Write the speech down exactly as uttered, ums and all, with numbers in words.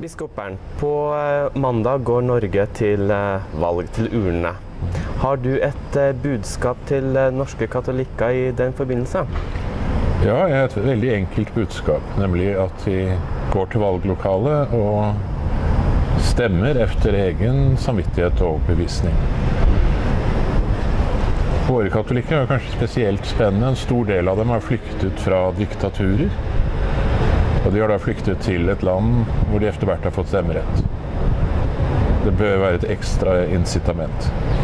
Biskop Bernt, på mandag går Norge til valg til urnene. Har du et budskap til norske katolikker i den forbindelse? Ja, jeg har et veldig enkelt budskap, nemlig at vi går til valglokalet og stemmer efter egen samvittighet og overbevisning. Våre katolikker er kanskje spesielt spennende. En stor del av dem har flyktet fra diktaturer. Og de har da flyktet til et land hvor de efter hvert har fått stemmerett. Det bør være et ekstra incitament.